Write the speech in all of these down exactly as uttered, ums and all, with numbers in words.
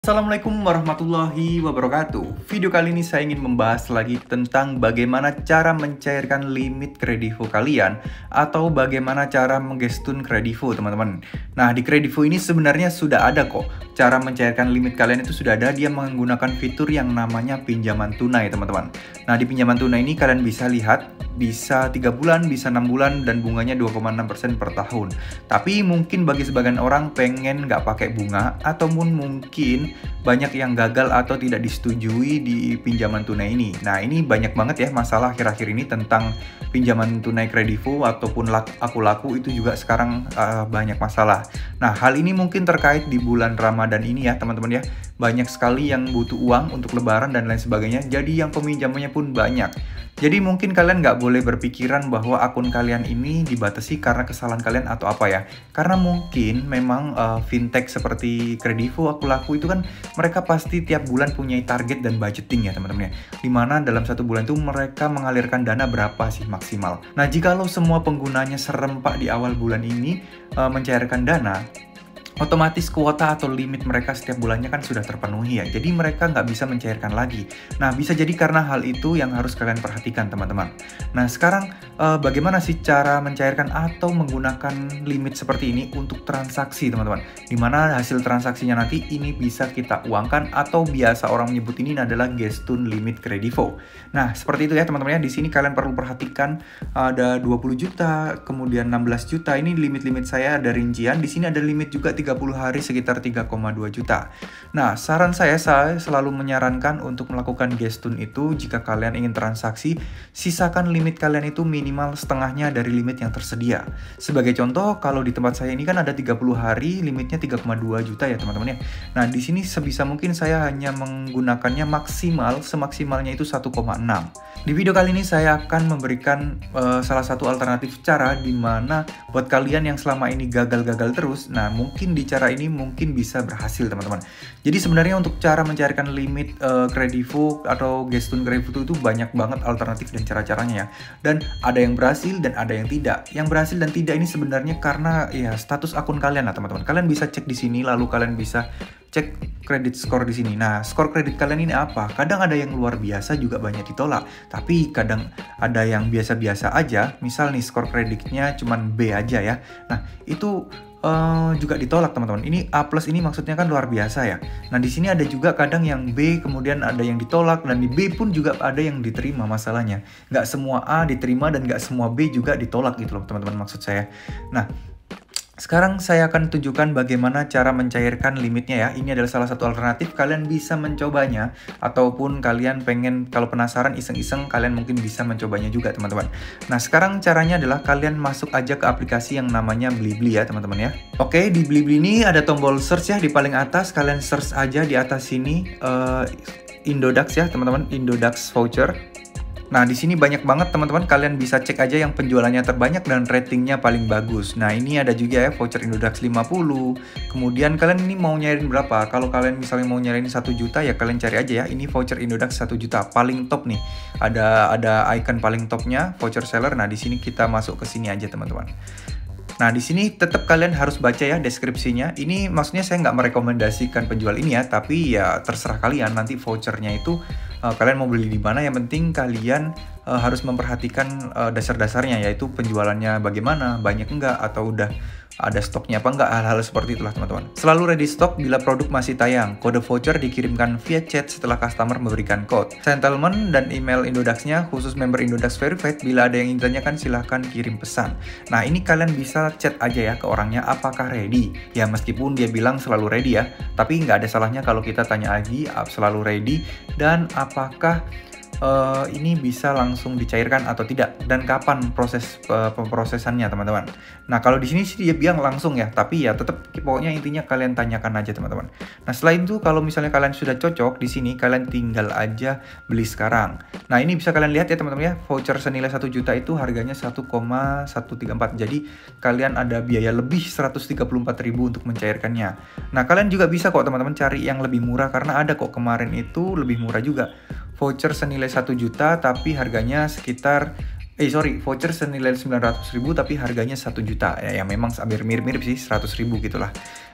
Assalamualaikum warahmatullahi wabarakatuh. Video kali ini saya ingin membahas lagi tentang bagaimana cara mencairkan limit kredivo kalian atau bagaimana cara menggestun kredivo, teman-teman. Nah, di kredivo ini sebenarnya sudah ada kok cara mencairkan limit kalian, itu sudah ada. Dia menggunakan fitur yang namanya pinjaman tunai, teman-teman. Nah, di pinjaman tunai ini kalian bisa lihat bisa tiga bulan, bisa enam bulan, dan bunganya dua koma enam persen per tahun. Tapi mungkin bagi sebagian orang pengen nggak pakai bunga, ataupun mungkin banyak yang gagal atau tidak disetujui di pinjaman tunai ini. Nah, ini banyak banget ya masalah akhir-akhir ini tentang pinjaman tunai kredivo ataupun aku laku, itu juga sekarang uh, banyak masalah. Nah, hal ini mungkin terkait di bulan Ramadan ini ya, teman-teman ya. Banyak sekali yang butuh uang untuk lebaran dan lain sebagainya, jadi yang peminjamannya pun banyak. Jadi mungkin kalian nggak boleh berpikiran bahwa akun kalian ini dibatasi karena kesalahan kalian atau apa ya. Karena mungkin memang uh, fintech seperti kredivo, aku laku itu kan mereka pasti tiap bulan punya target dan budgeting ya, teman-teman ya. Dimana dalam satu bulan itu mereka mengalirkan dana berapa sih maksimal. Nah, jikalau semua penggunanya serempak di awal bulan ini uh, mencairkan dana, otomatis kuota atau limit mereka setiap bulannya kan sudah terpenuhi ya. Jadi mereka nggak bisa mencairkan lagi. Nah, bisa jadi karena hal itu yang harus kalian perhatikan, teman-teman. Nah, sekarang eh, bagaimana sih cara mencairkan atau menggunakan limit seperti ini untuk transaksi, teman-teman? Dimana hasil transaksinya nanti ini bisa kita uangkan, atau biasa orang menyebut ini adalah gestun limit kredivo. Nah, seperti itu ya, teman-teman ya. Di sini kalian perlu perhatikan ada dua puluh juta, kemudian enam belas juta. Ini limit-limit saya ada rincian. Di sini ada limit juga tiga puluh hari sekitar tiga koma dua juta. Nah, saran saya, saya selalu menyarankan untuk melakukan gestun itu jika kalian ingin transaksi, sisakan limit kalian itu minimal setengahnya dari limit yang tersedia. Sebagai contoh, kalau di tempat saya ini kan ada tiga puluh hari, limitnya tiga koma dua juta ya, teman-teman ya. Nah, di sini sebisa mungkin saya hanya menggunakannya maksimal, semaksimalnya itu satu koma enam. Di video kali ini saya akan memberikan uh, salah satu alternatif cara di mana buat kalian yang selama ini gagal-gagal terus, nah mungkin di cara ini mungkin bisa berhasil, teman-teman. Jadi sebenarnya untuk cara mencairkan limit uh, kredivo atau gestun kredivo itu banyak banget alternatif dan cara-caranya ya. Dan ada yang berhasil dan ada yang tidak. Yang berhasil dan tidak ini sebenarnya karena ya status akun kalian lah, teman-teman. Kalian bisa cek di sini, lalu kalian bisa cek kredit skor di sini. Nah, skor kredit kalian ini apa? Kadang ada yang luar biasa juga banyak ditolak, tapi kadang ada yang biasa-biasa aja. Misal nih skor kreditnya cuman B aja ya. Nah, itu uh, juga ditolak, teman-teman. Ini A plus ini maksudnya kan luar biasa ya. Nah, di sini ada juga kadang yang B, kemudian ada yang ditolak, dan di B pun juga ada yang diterima masalahnya. Nggak semua A diterima dan nggak semua B juga ditolak gitu loh, teman-teman, maksud saya. Nah, sekarang saya akan tunjukkan bagaimana cara mencairkan limitnya ya. Ini adalah salah satu alternatif, kalian bisa mencobanya. Ataupun kalian pengen, kalau penasaran iseng-iseng, kalian mungkin bisa mencobanya juga, teman-teman. Nah, sekarang caranya adalah kalian masuk aja ke aplikasi yang namanya Blibli ya, teman-teman ya. Oke, di Blibli ini ada tombol search ya di paling atas. Kalian search aja di atas sini uh, Indodax ya, teman-teman, Indodax voucher. Nah, di sini banyak banget, teman-teman. Kalian bisa cek aja yang penjualannya terbanyak dan ratingnya paling bagus. Nah, ini ada juga ya voucher Indodax lima puluh. Kemudian kalian ini mau nyariin berapa? Kalau kalian misalnya mau nyariin satu juta ya kalian cari aja ya. Ini voucher Indodax satu juta paling top nih. Ada ada icon paling topnya voucher seller. Nah, di sini kita masuk ke sini aja, teman-teman. Nah, di sini tetap kalian harus baca ya deskripsinya. Ini maksudnya saya nggak merekomendasikan penjual ini ya, tapi ya terserah kalian nanti vouchernya itu uh, kalian mau beli di mana. Yang penting kalian uh, harus memperhatikan uh, dasar-dasarnya, yaitu penjualannya bagaimana, banyak enggak, atau udah ada stoknya apa enggak, hal-hal seperti itulah, teman-teman. Selalu ready stock bila produk masih tayang. Kode voucher dikirimkan via chat setelah customer memberikan code. Settlement dan email Indodax-nya khusus member Indodax Verified. Bila ada yang ingin ditanyakan silahkan kirim pesan. Nah, ini kalian bisa chat aja ya ke orangnya apakah ready. Ya, meskipun dia bilang selalu ready ya, tapi nggak ada salahnya kalau kita tanya lagi selalu ready dan apakah Uh, ini bisa langsung dicairkan atau tidak, dan kapan proses uh, pemrosesannya, teman-teman. Nah, kalau di sini sih dia bilang langsung ya, tapi ya tetap pokoknya intinya kalian tanyakan aja, teman-teman. Nah, selain itu kalau misalnya kalian sudah cocok di sini, kalian tinggal aja beli sekarang. Nah, ini bisa kalian lihat ya, teman-teman ya, voucher senilai satu juta itu harganya satu koma satu tiga empat. Jadi kalian ada biaya lebih seratus tiga puluh empat ribu untuk mencairkannya. Nah, kalian juga bisa kok, teman-teman, cari yang lebih murah karena ada kok kemarin itu lebih murah juga. Voucher senilai satu juta tapi harganya sekitar Eh sorry, voucher senilai sembilan ratus ribu tapi harganya satu juta. Ya, yang memang hampir mirip-mirip sih, seratus ribu gitulah.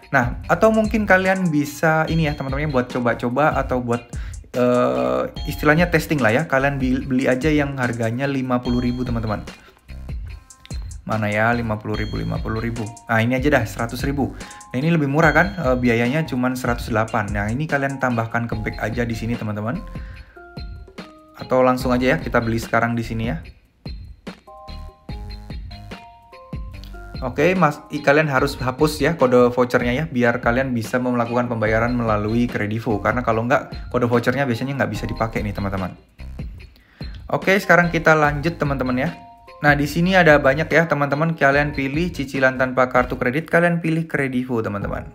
Nah, atau mungkin kalian bisa ini ya teman-teman, buat coba-coba atau buat uh, istilahnya testing lah ya. Kalian beli aja yang harganya lima puluh ribu teman-teman. Mana ya, lima puluh ribu, lima puluh ribu. Nah, ini aja dah, seratus ribu. Nah, ini lebih murah kan? E, biayanya cuma seratus delapan. Nah, ini kalian tambahkan ke bag aja di sini, teman-teman. Atau langsung aja ya, kita beli sekarang di sini ya. Oke, mas, kalian harus hapus ya kode vouchernya ya, biar kalian bisa melakukan pembayaran melalui Kredivo. Karena kalau nggak, kode vouchernya biasanya nggak bisa dipakai nih, teman-teman. Oke, sekarang kita lanjut, teman-teman ya. Nah, di sini ada banyak ya, teman-teman. Kalian pilih cicilan tanpa kartu kredit, kalian pilih Kredivo, teman-teman.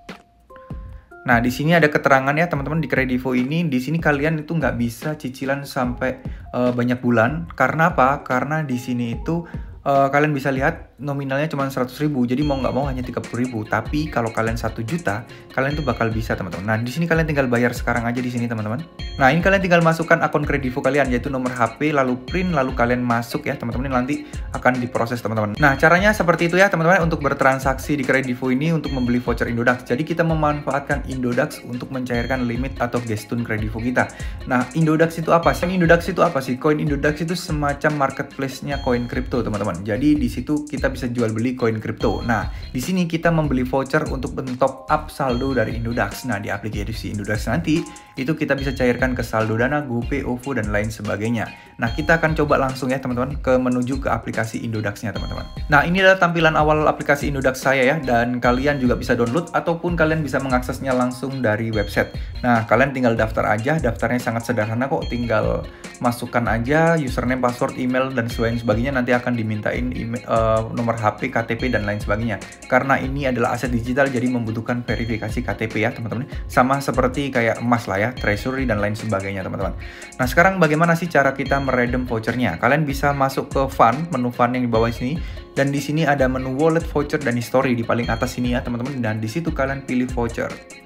Nah, di sini ada keterangan ya, teman-teman, di Kredivo ini. Di sini kalian itu nggak bisa cicilan sampai uh, banyak bulan. Karena apa? Karena di sini itu uh, kalian bisa lihat nominalnya cuma seratus ribu, jadi mau nggak mau hanya tiga puluh ribu. Tapi kalau kalian satu juta, kalian tuh bakal bisa, teman-teman. Nah, di sini kalian tinggal bayar sekarang aja di sini, teman-teman. Nah, ini kalian tinggal masukkan akun Kredivo kalian, yaitu nomor H P, lalu print, lalu kalian masuk ya, teman-teman. Nanti akan diproses, teman-teman. Nah, caranya seperti itu ya, teman-teman, untuk bertransaksi di Kredivo ini untuk membeli voucher Indodax. Jadi kita memanfaatkan Indodax untuk mencairkan limit atau gestun Kredivo kita. Nah, Indodax itu apa sih? Indodax itu apa sih? Koin Indodax itu semacam marketplace-nya koin kripto, teman-teman. Jadi di situ kita bisa jual beli koin kripto. Nah, di sini kita membeli voucher untuk men-top up saldo dari Indodax. Nah, di aplikasi Indodax nanti itu kita bisa cairkan ke saldo Dana, GoPay, OVO, dan lain sebagainya. Nah, kita akan coba langsung ya, teman-teman, ke menuju ke aplikasi Indodax-nya, teman-teman. Nah, ini adalah tampilan awal aplikasi Indodax saya ya, dan kalian juga bisa download ataupun kalian bisa mengaksesnya langsung dari website. Nah, kalian tinggal daftar aja, daftarnya sangat sederhana kok, tinggal masukkan aja username, password, email, dan sebagainya. Nanti akan dimintain email, uh, nomor H P, K T P, dan lain sebagainya. Karena ini adalah aset digital, jadi membutuhkan verifikasi K T P ya, teman-teman. Sama seperti kayak emas lah ya, treasury, dan lain sebagainya, teman-teman. Nah, sekarang bagaimana sih cara kita meredeem vouchernya? Kalian bisa masuk ke fund, menu fund yang di bawah sini, dan di sini ada menu wallet, voucher, dan history di paling atas sini ya, teman-teman. Dan di situ kalian pilih voucher.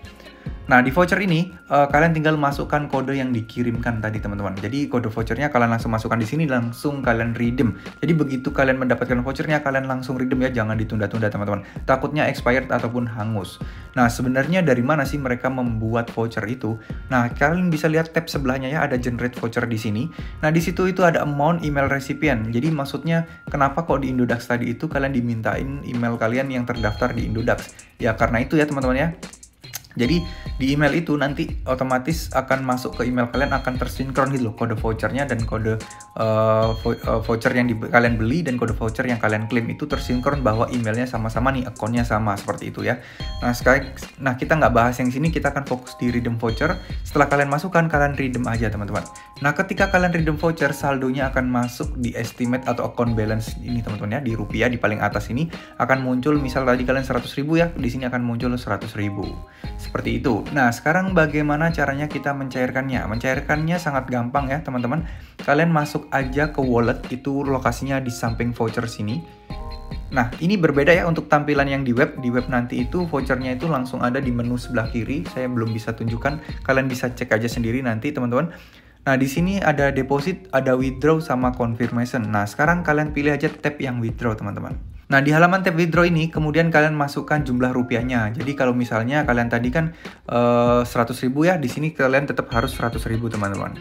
Nah, di voucher ini uh, kalian tinggal masukkan kode yang dikirimkan tadi, teman-teman. Jadi kode vouchernya kalian langsung masukkan di sini, langsung kalian redeem. Jadi begitu kalian mendapatkan vouchernya, kalian langsung redeem ya, jangan ditunda-tunda, teman-teman. Takutnya expired ataupun hangus. Nah, sebenarnya dari mana sih mereka membuat voucher itu? Nah, kalian bisa lihat tab sebelahnya ya, ada generate voucher di sini. Nah, di situ itu ada amount, email recipient. Jadi maksudnya kenapa kok di Indodax tadi itu kalian dimintain email kalian yang terdaftar di Indodax? Ya karena itu ya, teman-teman ya. Jadi di email itu nanti otomatis akan masuk ke email kalian, akan tersinkron gitu loh, kode vouchernya dan kode uh, voucher yang di, kalian beli dan kode voucher yang kalian klaim itu tersinkron bahwa emailnya sama-sama nih, akunnya sama, seperti itu ya. Nah sekarang, nah kita nggak bahas yang sini, kita akan fokus di redeem voucher. Setelah kalian masukkan, kalian redeem aja, teman-teman. Nah ketika kalian redeem voucher, saldonya akan masuk di estimate atau account balance ini, teman-teman ya, di rupiah di paling atas ini akan muncul, misal tadi kalian seratus ribu ya, di sini akan muncul seratus ribu. Seperti itu. Nah, sekarang bagaimana caranya kita mencairkannya? Mencairkannya sangat gampang ya, teman-teman. Kalian masuk aja ke wallet, itu lokasinya di samping voucher sini. Nah, ini berbeda ya untuk tampilan yang di web. Di web nanti itu vouchernya itu langsung ada di menu sebelah kiri. Saya belum bisa tunjukkan. Kalian bisa cek aja sendiri nanti, teman-teman. Nah, di sini ada deposit, ada withdraw, sama confirmation. Nah, sekarang kalian pilih aja tab yang withdraw, teman-teman. Nah, di halaman tab withdraw ini, kemudian kalian masukkan jumlah rupiahnya. Jadi, kalau misalnya kalian tadi kan uh, seratus ribu ya, di sini kalian tetap harus seratus ribu, teman-teman.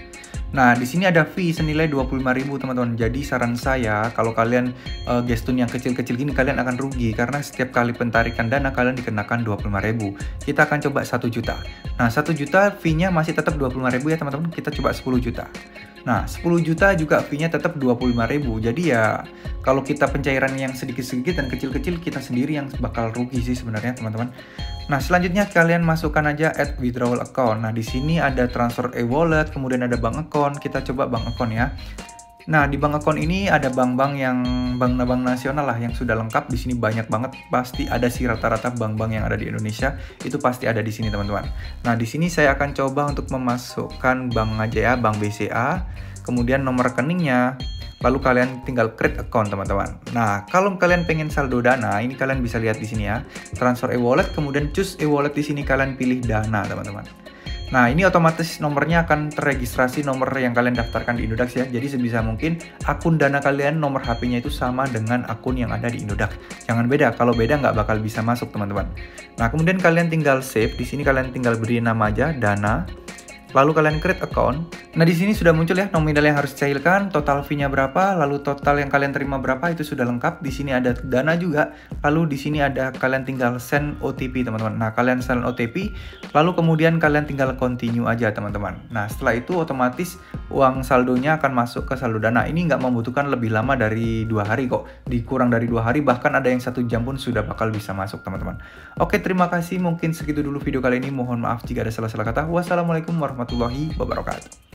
Nah, di sini ada fee senilai dua puluh lima ribu, teman-teman. Jadi, saran saya, kalau kalian uh, gestun yang kecil-kecil gini, kalian akan rugi. Karena setiap kali pentarikan dana, kalian dikenakan dua puluh lima ribu. Kita akan coba satu juta. Nah, satu juta fee-nya masih tetap dua puluh lima ribu ya, teman-teman. Kita coba sepuluh juta. Nah, sepuluh juta juga fee-nya tetap dua puluh lima ribu. Jadi ya, kalau kita pencairan yang sedikit-sedikit dan kecil-kecil, kita sendiri yang bakal rugi sih sebenarnya, teman-teman. Nah, selanjutnya kalian masukkan aja add withdrawal account. Nah, di sini ada transfer e-wallet, kemudian ada bank account. Kita coba bank account ya. Nah, di bank account ini ada bank-bank yang bank-bank nasional lah yang sudah lengkap. Di sini banyak banget, pasti ada sih rata-rata bank-bank yang ada di Indonesia itu pasti ada di sini, teman-teman. Nah, di sini saya akan coba untuk memasukkan bank aja ya, Bank B C A, kemudian nomor rekeningnya, lalu kalian tinggal create account, teman-teman. Nah, kalau kalian pengen saldo dana, ini kalian bisa lihat di sini ya, transfer e-wallet, kemudian choose e-wallet, di sini kalian pilih dana, teman-teman. Nah, ini otomatis nomornya akan terregistrasi nomor yang kalian daftarkan di Indodax ya. Jadi sebisa mungkin akun Dana kalian nomor H P-nya itu sama dengan akun yang ada di Indodax. Jangan beda, kalau beda nggak bakal bisa masuk teman-teman. Nah, kemudian kalian tinggal save. Di sini kalian tinggal beri nama aja Dana. Lalu kalian create account. Nah, di sini sudah muncul ya nominal yang harus dicairkan, total fee-nya berapa, lalu total yang kalian terima berapa, itu sudah lengkap. Di sini ada dana juga. Lalu di sini ada kalian tinggal send O T P, teman-teman. Nah, kalian send O T P, lalu kemudian kalian tinggal continue aja, teman-teman. Nah, setelah itu otomatis uang saldonya akan masuk ke saldo Dana. Ini nggak membutuhkan lebih lama dari dua hari kok. Dikurang dari dua hari, bahkan ada yang satu jam pun sudah bakal bisa masuk, teman-teman. Oke, terima kasih. Mungkin segitu dulu video kali ini. Mohon maaf jika ada salah-salah kata. Wassalamualaikum warahmatullahi wabarakatuh.